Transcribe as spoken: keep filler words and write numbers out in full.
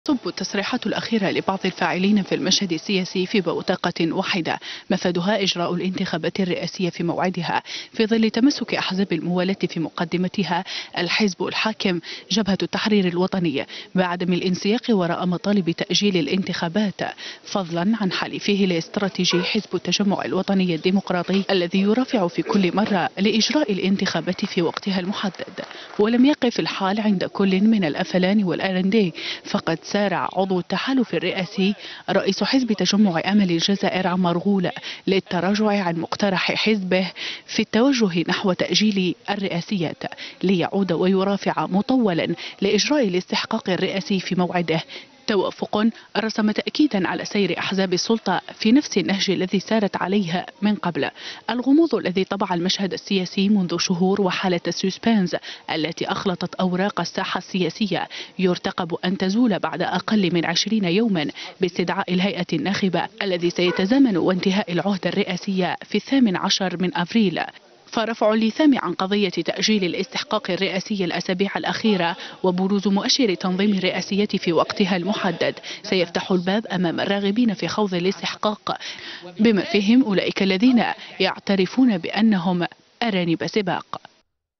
تصب التصريحات الأخيرة لبعض الفاعلين في المشهد السياسي في بوتقة واحدة مفادها إجراء الانتخابات الرئاسية في موعدها، في ظل تمسك أحزاب الموالاة في مقدمتها الحزب الحاكم جبهة التحرير الوطني بعدم الانسياق وراء مطالب تأجيل الانتخابات، فضلا عن حليفه الاستراتيجي حزب التجمع الوطني الديمقراطي الذي يرافع في كل مرة لإجراء الانتخابات في وقتها المحدد. ولم يقف الحال عند كل من الأفلان والأرندي، فقد سارع عضو التحالف الرئاسي رئيس حزب تجمع أمل الجزائر عمر غولة للتراجع عن مقترح حزبه في التوجه نحو تأجيل الرئاسيات ليعود ويرافع مطولا لإجراء الاستحقاق الرئاسي في موعده، توافق رسم تأكيدا على سير أحزاب السلطة في نفس النهج الذي سارت عليه من قبل. الغموض الذي طبع المشهد السياسي منذ شهور وحالة السوسبانز التي أخلطت أوراق الساحة السياسية يرتقب أن تزول بعد أقل من عشرين يوما باستدعاء الهيئة الناخبة الذي سيتزامن وانتهاء العهدة الرئاسية في الثامن عشر من أبريل. فرفع اللثام عن قضية تأجيل الاستحقاق الرئاسي الأسابيع الأخيرة وبروز مؤشر تنظيم الرئاسية في وقتها المحدد سيفتح الباب أمام الراغبين في خوض الاستحقاق، بما فيهم أولئك الذين يعترفون بأنهم أرانب سباق.